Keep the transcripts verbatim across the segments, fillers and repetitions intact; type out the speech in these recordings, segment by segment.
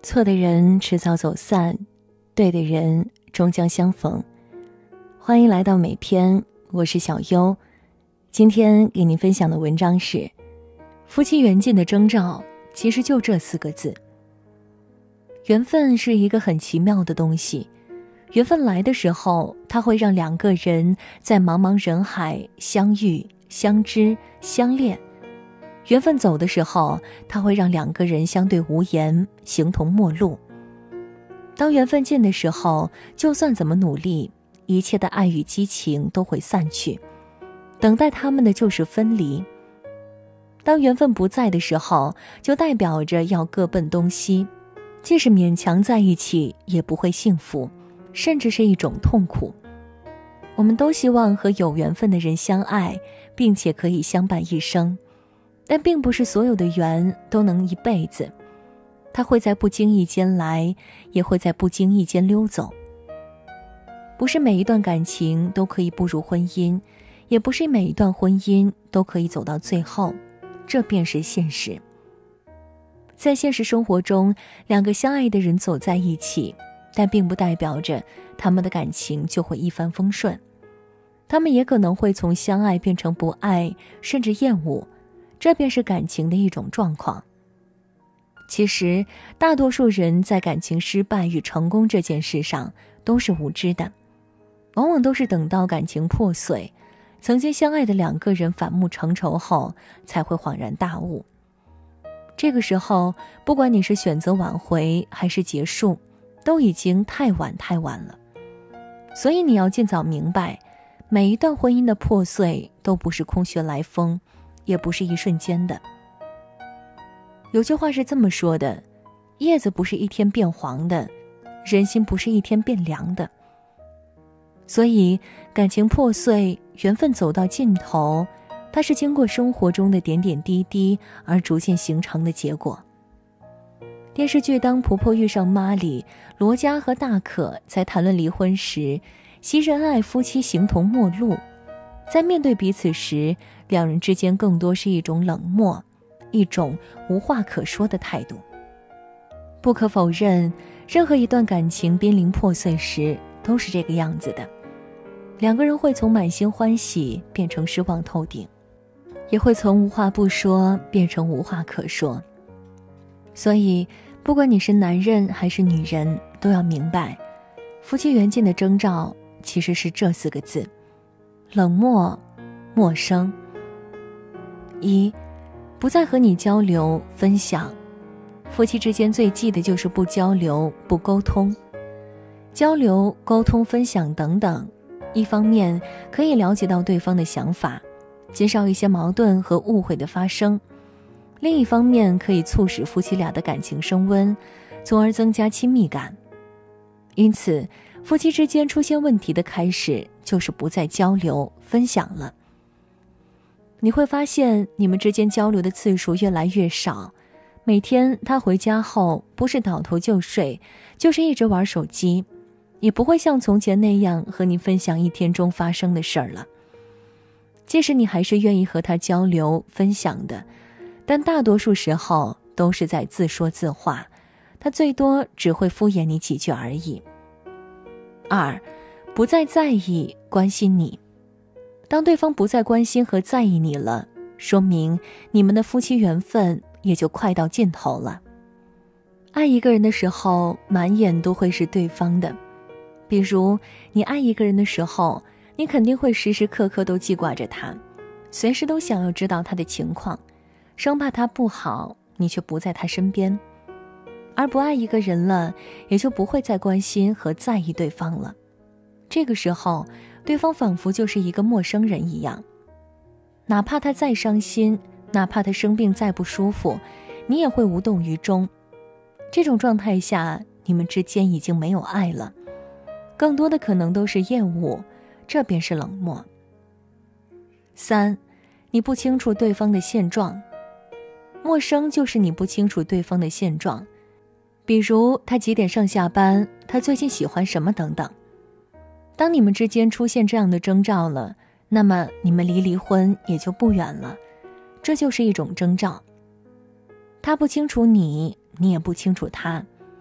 错的人迟早走散，对的人终将相逢。欢迎来到美篇，我是小优。今天给您分享的文章是夫妻缘尽的征兆，其实就这四个字。缘分是一个很奇妙的东西，缘分来的时候，它会让两个人在茫茫人海相遇、相知、相恋。缘分走的时候，它会让两个人相对无言，形同陌路。当缘分尽的时候，就算怎么努力，一切的爱与激情都会散去，等待他们的就是分离。当缘分不在的时候，就代表着要各奔东西，即使勉强在一起，也不会幸福，甚至是一种痛苦。我们都希望和有缘分的人相爱，并且可以相伴一生。但并不是所有的缘都能一辈子，它会在不经意间来，也会在不经意间溜走。不是每一段感情都可以步入婚姻，也不是每一段婚姻都可以走到最后，这便是现实。在现实生活中，两个相爱的人走在一起，但并不代表着他们的感情就会一帆风顺，他们也可能会从相爱变成不爱，甚至厌恶。这便是感情的一种状况。其实，大多数人在感情失败与成功这件事上都是无知的，往往都是等到感情破碎，曾经相爱的两个人反目成仇后，才会恍然大悟。这个时候，不管你是选择挽回还是结束，都已经太晚太晚了。所以你要尽早明白，每一段婚姻的破碎都不是空穴来风，也不是一瞬间的。有句话是这么说的，叶子不是一天变黄的，人心不是一天变凉的。所以感情破碎，缘分走到尽头，它是经过生活中的点点滴滴而逐渐形成的结果。电视剧《当婆婆遇上妈》里，罗家和大可在谈论离婚时，昔日恩爱夫妻形同陌路，在面对彼此时，两人之间更多是一种冷漠，一种无话可说的态度。不可否认，任何一段感情濒临破碎时都是这个样子的，两个人会从满心欢喜变成失望透顶，也会从无话不说变成无话可说。所以不管你是男人还是女人，都要明白，夫妻缘尽的征兆其实是这四个字：冷漠、陌生。一，不再和你交流分享。夫妻之间最忌的就是不交流不沟通。交流沟通分享等等，一方面可以了解到对方的想法，减少一些矛盾和误会的发生，另一方面可以促使夫妻俩的感情升温，从而增加亲密感。因此夫妻之间出现问题的开始就是不再交流分享了。你会发现你们之间交流的次数越来越少，每天他回家后不是倒头就睡，就是一直玩手机，也不会像从前那样和你分享一天中发生的事儿了。即使你还是愿意和他交流分享的，但大多数时候都是在自说自话，他最多只会敷衍你几句而已。二，不再在意关心你。当对方不再关心和在意你了，说明你们的夫妻缘分也就快到尽头了。爱一个人的时候，满眼都会是对方的。比如你爱一个人的时候，你肯定会时时刻刻都记挂着他，随时都想要知道他的情况，生怕他不好，你却不在他身边。而不爱一个人了，也就不会再关心和在意对方了。这个时候，对方仿佛就是一个陌生人一样，哪怕他再伤心，哪怕他生病再不舒服，你也会无动于衷。这种状态下，你们之间已经没有爱了，更多的可能都是厌恶，这便是冷漠。三，你不清楚对方的现状。陌生就是你不清楚对方的现状，比如他几点上下班，他最近喜欢什么等等。当你们之间出现这样的征兆了，那么你们离离婚也就不远了，这就是一种征兆。他不清楚你，你也不清楚他，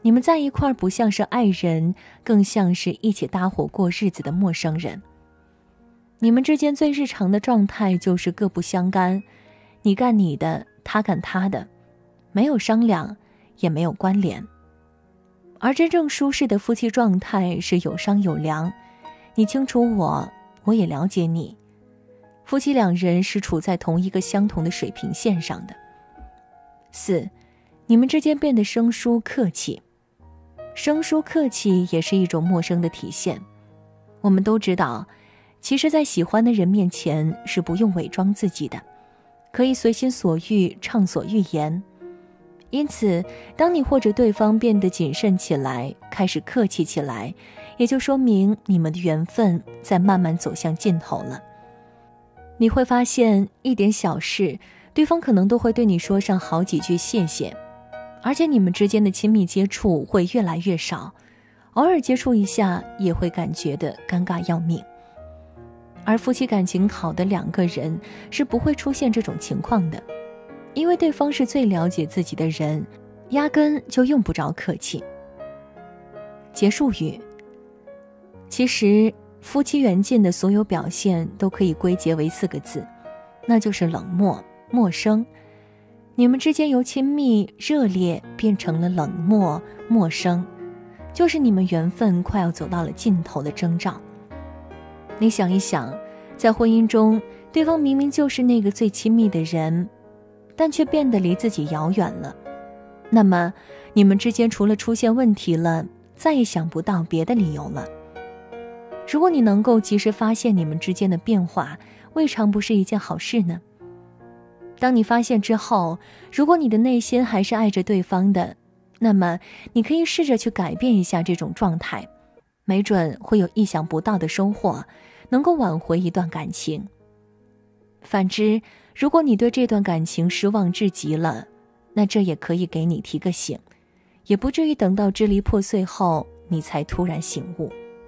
你们在一块儿不像是爱人，更像是一起搭伙过日子的陌生人。你们之间最日常的状态就是各不相干，你干你的，他干他的，没有商量，也没有关联。而真正舒适的夫妻状态是有商有量，你清楚我，我也了解你，夫妻两人是处在同一个相同的水平线上的。四，你们之间变得生疏客气。生疏客气也是一种陌生的体现。我们都知道，其实在喜欢的人面前是不用伪装自己的，可以随心所欲，畅所欲言。因此，当你或者对方变得谨慎起来，开始客气起来，也就说明你们的缘分在慢慢走向尽头了。你会发现，一点小事，对方可能都会对你说上好几句谢谢，而且你们之间的亲密接触会越来越少，偶尔接触一下也会感觉的尴尬要命。而夫妻感情好的两个人是不会出现这种情况的，因为对方是最了解自己的人，压根就用不着客气。结束语。其实夫妻缘尽的所有表现都可以归结为四个字，那就是冷漠、陌生。你们之间由亲密热烈变成了冷漠陌生，就是你们缘分快要走到了尽头的征兆。你想一想，在婚姻中，对方明明就是那个最亲密的人，但却变得离自己遥远了，那么你们之间除了出现问题了，再也想不到别的理由了。如果你能够及时发现你们之间的变化，未尝不是一件好事呢？当你发现之后，如果你的内心还是爱着对方的，那么你可以试着去改变一下这种状态，没准会有意想不到的收获，能够挽回一段感情。反之，如果你对这段感情失望至极了，那这也可以给你提个醒，也不至于等到支离破碎后你才突然醒悟。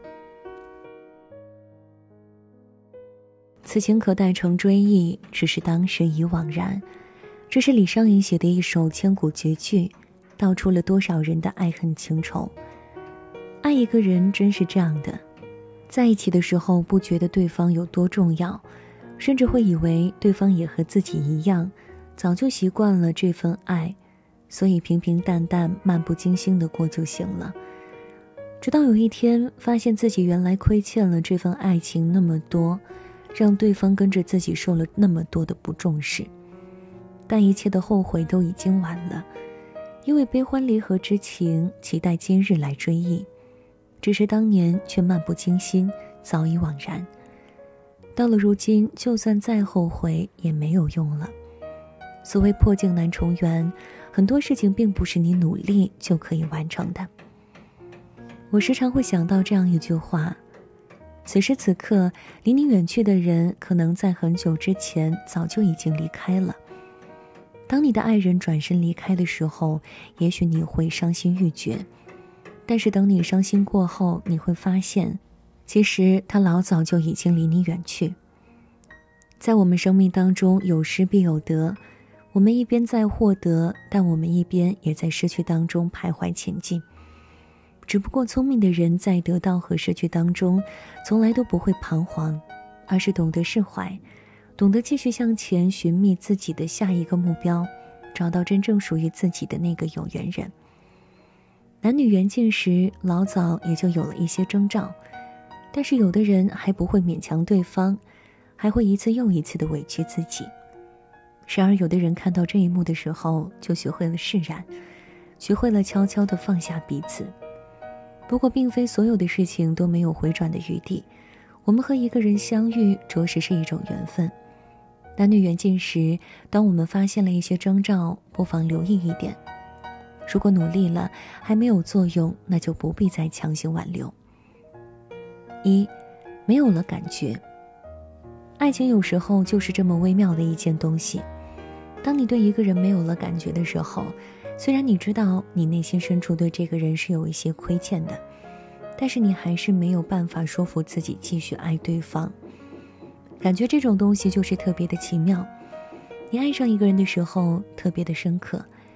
此情可待成追忆，只是当时已惘然。这是李商隐写的一首千古绝句，道出了多少人的爱恨情仇。爱一个人真是这样的，在一起的时候不觉得对方有多重要，甚至会以为对方也和自己一样，早就习惯了这份爱，所以平平淡淡漫不经心地过就行了。直到有一天发现自己原来亏欠了这份爱情那么多，让对方跟着自己受了那么多的不重视，但一切的后悔都已经晚了，因为悲欢离合之情，期待今日来追忆，只是当年却漫不经心，早已惘然。到了如今，就算再后悔也没有用了。所谓破镜难重圆，很多事情并不是你努力就可以完成的。我时常会想到这样一句话，此时此刻离你远去的人，可能在很久之前早就已经离开了。当你的爱人转身离开的时候，也许你会伤心欲绝，但是等你伤心过后，你会发现其实他老早就已经离你远去。在我们生命当中，有失必有得，我们一边在获得，但我们一边也在失去当中徘徊前进。只不过聪明的人在得到和失去当中，从来都不会彷徨，而是懂得释怀，懂得继续向前寻觅自己的下一个目标，找到真正属于自己的那个有缘人。男女缘尽时，老早也就有了一些征兆，但是有的人还不会勉强对方，还会一次又一次地委屈自己。然而有的人看到这一幕的时候，就学会了释然，学会了悄悄地放下彼此。不过并非所有的事情都没有回转的余地，我们和一个人相遇着实是一种缘分。男女缘尽时，当我们发现了一些征兆，不妨留意一点。如果努力了还没有作用，那就不必再强行挽留。一，没有了感觉。爱情有时候就是这么微妙的一件东西。当你对一个人没有了感觉的时候，虽然你知道你内心深处对这个人是有一些亏欠的，但是你还是没有办法说服自己继续爱对方。感觉这种东西就是特别的奇妙，你爱上一个人的时候特别的深刻，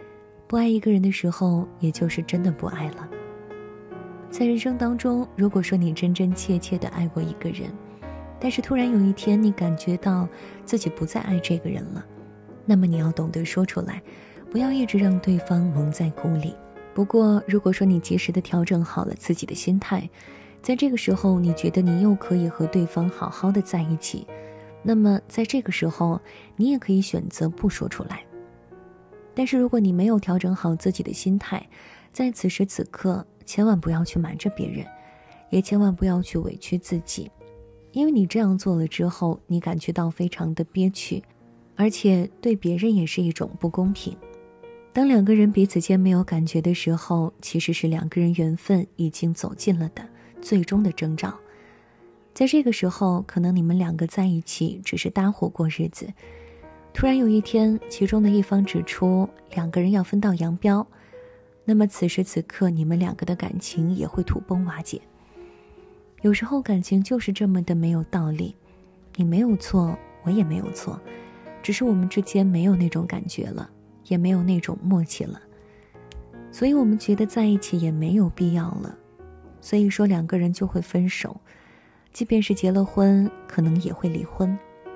不爱一个人的时候，也就是真的不爱了。在人生当中，如果说你真真切切地爱过一个人，但是突然有一天你感觉到自己不再爱这个人了，那么你要懂得说出来，不要一直让对方蒙在鼓里。不过如果说你及时地调整好了自己的心态，在这个时候你觉得你又可以和对方好好的在一起，那么在这个时候你也可以选择不说出来。但是如果你没有调整好自己的心态，在此时此刻千万不要去瞒着别人，也千万不要去委屈自己，因为你这样做了之后，你感觉到非常的憋屈，而且对别人也是一种不公平。当两个人彼此间没有感觉的时候，其实是两个人缘分已经走近了的最终的征兆。在这个时候，可能你们两个在一起只是搭伙过日子，突然有一天其中的一方指出两个人要分道扬镳，那么此时此刻你们两个的感情也会土崩瓦解。有时候感情就是这么的没有道理，你没有错，我也没有错，只是我们之间没有那种感觉了，也没有那种默契了，所以我们觉得在一起也没有必要了，所以说两个人就会分手，即便是结了婚，可能也会离婚。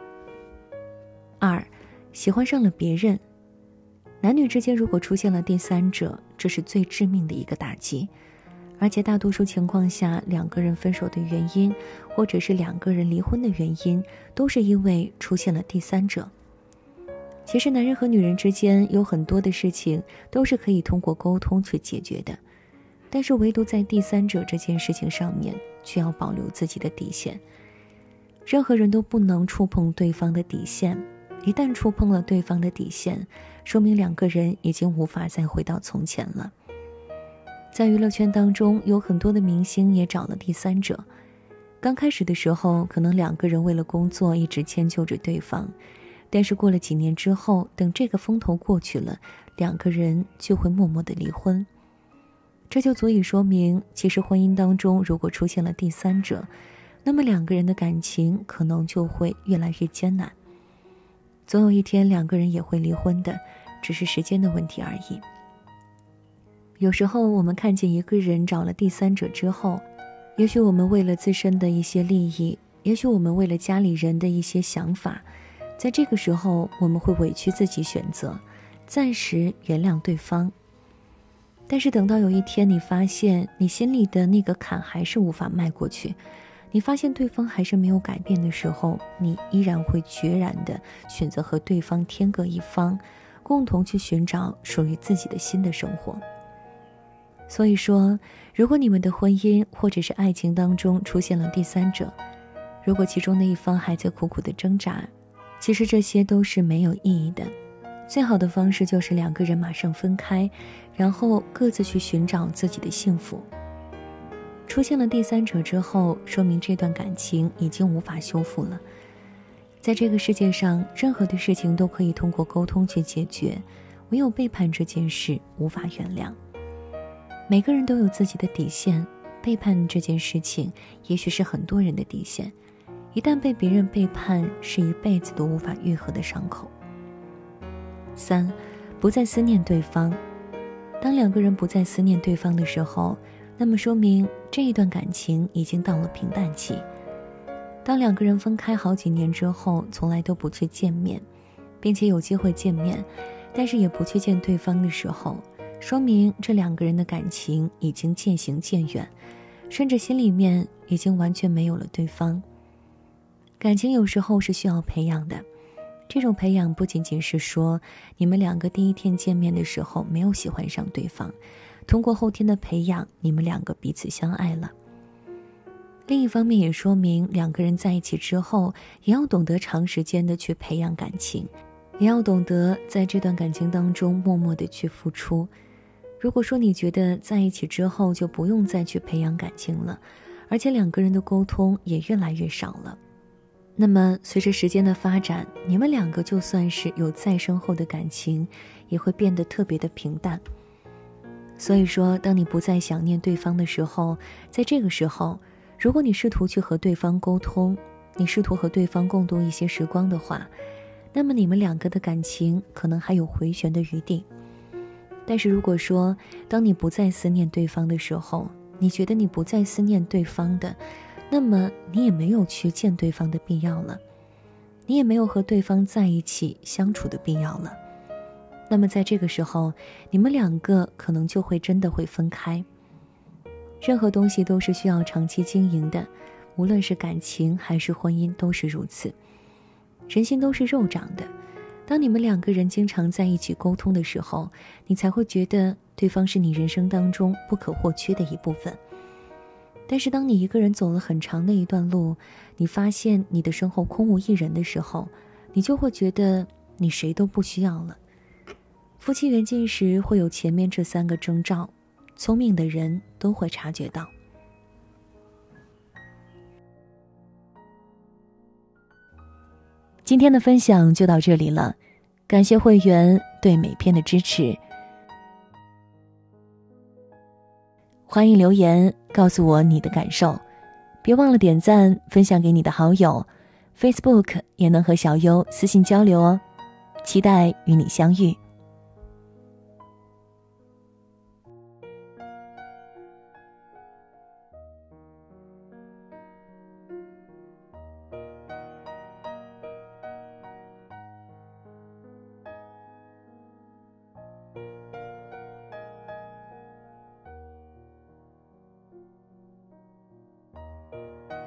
二，喜欢上了别人。男女之间如果出现了第三者，这是最致命的一个打击，而且大多数情况下，两个人分手的原因，或者是两个人离婚的原因，都是因为出现了第三者。其实男人和女人之间有很多的事情都是可以通过沟通去解决的，但是唯独在第三者这件事情上面，却要保留自己的底线。任何人都不能触碰对方的底线，一旦触碰了对方的底线，说明两个人已经无法再回到从前了。在娱乐圈当中，有很多的明星也找了第三者。刚开始的时候，可能两个人为了工作一直迁就着对方，但是过了几年之后，等这个风头过去了，两个人就会默默的离婚。这就足以说明，其实婚姻当中如果出现了第三者，那么两个人的感情可能就会越来越艰难。总有一天两个人也会离婚的，只是时间的问题而已。有时候我们看见一个人找了第三者之后，也许我们为了自身的一些利益，也许我们为了家里人的一些想法，在这个时候我们会委屈自己，选择暂时原谅对方。但是等到有一天你发现你心里的那个坎还是无法迈过去，你发现对方还是没有改变的时候，你依然会决然的选择和对方天各一方，共同去寻找属于自己的新的生活。所以说，如果你们的婚姻或者是爱情当中出现了第三者，如果其中的一方还在苦苦的挣扎，其实这些都是没有意义的。最好的方式就是两个人马上分开，然后各自去寻找自己的幸福。出现了第三者之后，说明这段感情已经无法修复了。在这个世界上，任何的事情都可以通过沟通去解决，唯有背叛这件事无法原谅。每个人都有自己的底线，背叛这件事情也许是很多人的底线，一旦被别人背叛，是一辈子都无法愈合的伤口。三，不再思念对方。当两个人不再思念对方的时候，那么说明这一段感情已经到了平淡期。当两个人分开好几年之后，从来都不去见面，并且有机会见面，但是也不去见对方的时候，说明这两个人的感情已经渐行渐远，甚至心里面已经完全没有了对方。感情有时候是需要培养的，这种培养不仅仅是说你们两个第一天见面的时候没有喜欢上对方，通过后天的培养，你们两个彼此相爱了。另一方面也说明两个人在一起之后，也要懂得长时间的去培养感情，也要懂得在这段感情当中默默的去付出。如果说你觉得在一起之后就不用再去培养感情了，而且两个人的沟通也越来越少了，那么随着时间的发展，你们两个就算是有再深厚的感情，也会变得特别的平淡。所以说，当你不再想念对方的时候，在这个时候，如果你试图去和对方沟通，你试图和对方共度一些时光的话，那么你们两个的感情可能还有回旋的余地。 但是如果说当你不再思念对方的时候，你觉得你不再思念对方的，那么你也没有去见对方的必要了，你也没有和对方在一起相处的必要了。那么在这个时候，你们两个可能就会真的会分开。任何东西都是需要长期经营的，无论是感情还是婚姻都是如此。人心都是肉长的，当你们两个人经常在一起沟通的时候，你才会觉得对方是你人生当中不可或缺的一部分。但是当你一个人走了很长的一段路，你发现你的身后空无一人的时候，你就会觉得你谁都不需要了。夫妻缘尽时会有前面这三个征兆，聪明的人都会察觉到。今天的分享就到这里了，感谢会员对每篇的支持。欢迎留言告诉我你的感受，别忘了点赞分享给你的好友， Facebook 也能和小优私信交流哦，期待与你相遇。